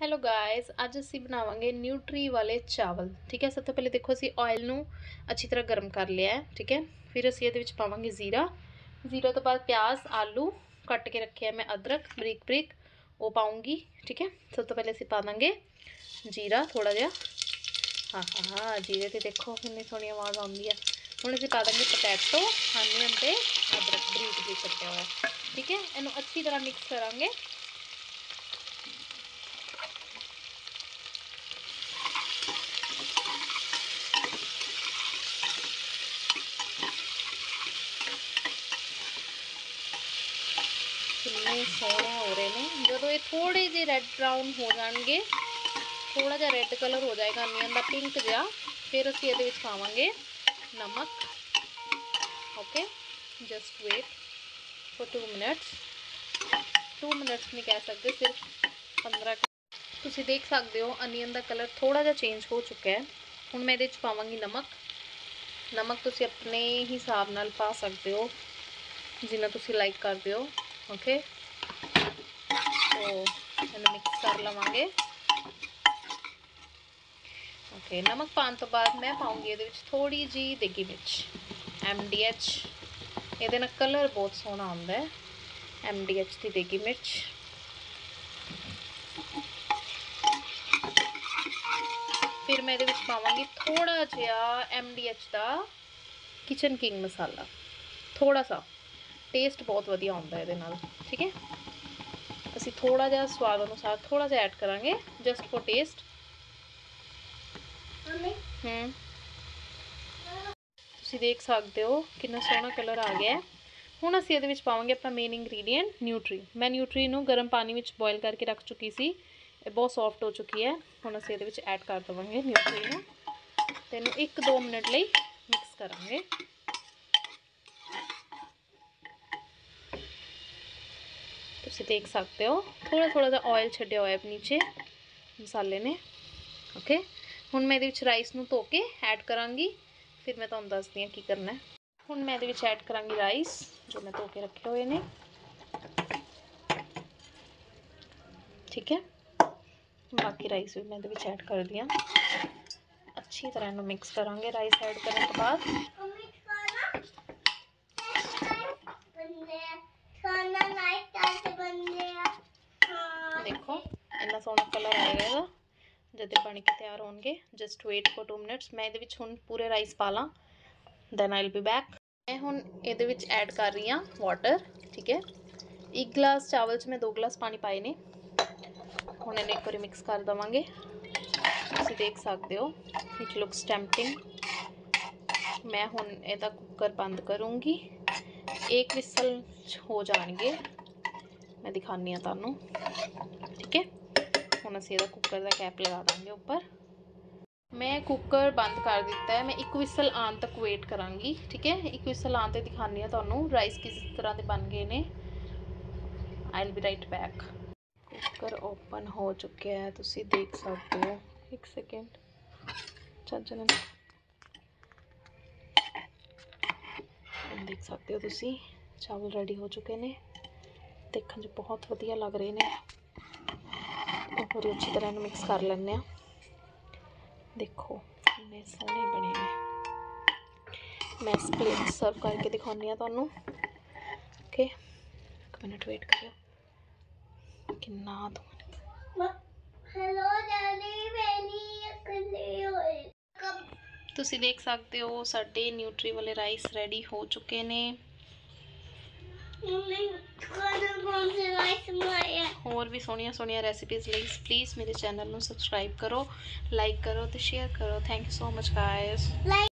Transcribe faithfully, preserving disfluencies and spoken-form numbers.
Hello guys, अज असी बनावांगे nutri वाले चावल। ठीक है, सब तो पहले देखो असी ऑयल नू अच्छी तरह गर्म कर लिया है। ठीक है, फिर असी इहदे विच पावांगे जीरा। जीरा तो बाद प्याज, आलू कट के रखे है मैं, अदरक बरीक बरीक वो पाऊंगी। ठीक है, सब तो पहले असी पा देंगे जीरा थोड़ा जिहा। हाँ हाँ हाँ, जीरे ते देखो कितनी सोहनी आवाज़ आउंदी है। हुण असी पा देंगे पोटैटो, अनियन ते अदरक बरीक बरीक कट्टिया हुआ। ठीक है, इनू अच्छी तरह मिक्स करांगे। कितने सोहने हो रहे हैं। जो ये थोड़े जे रैड ब्राउन हो जाएंगे, थोड़ा जा रैड कलर हो जाएगा अनियन का, पिंक जहा, फिर असी ये पावांगे नमक। Okay, just wait for two minutes. Two minutes नहीं कह सकते, सिर्फ पंद्रह। तुसी देख सकते हो अनियन का कलर थोड़ा जा चेंज हो चुका है। हुण मैं ये पावांगी नमक। नमक तुसी अपने हिसाब नाल पा सकते हो, जिन्ना तुसी लाइक करते हो। ओके, तो इन्हें मिक्स कर लवांगे। ओके, नमक पाने तो बाद मैं पाऊंगी ये थोड़ी जी देगी मिर्च, एम डी एच। ये ना कलर बहुत सोहना आता है, एम डी एच की देगी मिर्च। फिर मैं ये पावांगी थोड़ा जिहा एम डी एच का किचन किंग मसाला, थोड़ा सा। टेस्ट बहुत वधिया आता है ये। ठीक है, असी थोड़ा जिहा स्वाद अनुसार थोड़ा जिहा ऐड करांगे, जस्ट फॉर टेस्ट। हम्म तुसी देख सकते हो कितना सोहना कलर आ गया है। हुण असी इहदे विच पावांगे अपना मेन इंग्रीडिएंट न्यूट्री। मैं न्यूट्री नू गर्म पानी विच बॉयल करके रख चुकी सी, ये बहुत सॉफ्ट हो चुकी है। हुण असी इहदे विच ऐड कर देवांगे न्यूट्री नू, ते इहनू एक दो मिनट लई मिक्स करांगे। तुसी देख सकते हो थोड़ा थोड़ा सा ऑयल छड्डिया हुआ है नीचे मसाले ने। ओके, हुण मैं इहदे विच राइस नू धो के ऐड करांगी, फिर मैं तुहानू दसदी हां की करना है। हुण मैं इहदे विच ऐड करांगी राइस जो मैं धो के रखे हुए ने। ठीक है, बाकी राइस भी मैं इहदे विच ऐड कर दियां। अच्छी तरह इहनू मिक्स करांगे। राइस ऐड करने के बाद देखो इन्ना सोहना कलर आएगा जब बन के तैयार होंगे। Just wait for two minutes. मैं ये हुण पूरे राइस पा ला, then I will be back. मैं हुण ये ऐड कर रही हाँ वाटर। ठीक है, एक गिलास चावल च मैं दो गिलास पानी पाए ने। हुण इन्हें एक बार मिक्स कर देवांगे। तुसीं देख सकते हो इट लुक्स टेम्पटिंग। मैं हुण इहदा कुकर बंद करूँगी, एक विसल हो जाएंगे, मैं दिखानी हाँ तुहानू। ठीक है, हुण असीं इहदा कुकर का कैप लगा देंगे उपर। मैं कुकर बंद कर दिता है, मैं एक विसल आने तक वेट करांगी। ठीक है, एक विसल आने तक दिखानी है तुहानू राइस किस तरह के बन गए ने। I will be right back. Cooker open हो चुके हैं, तुसीं देख सकते हो। एक सेकेंड, चल देख सकते हो तुसीं चावल रेडी हो चुके ने। देखने च बहुत वधिया लग रहे हैं। और अच्छी तरह मिक्स कर लें। देखो कितने सोहने बने ने। मैं प्लेट सर्व करके दिखानी हाँ तुहानू। ओके, एक मिनट वेट करियो। कितना तुसीं देख सकते हो साडे न्यूट्री वाले राइस रेडी हो चुके ने। होर भी सोहनिया सोहनिया रेसिपीज़ लई प्लीज़ मेरे चैनल नू सबसक्राइब करो, लाइक करो तो शेयर करो। Thank you so much guys.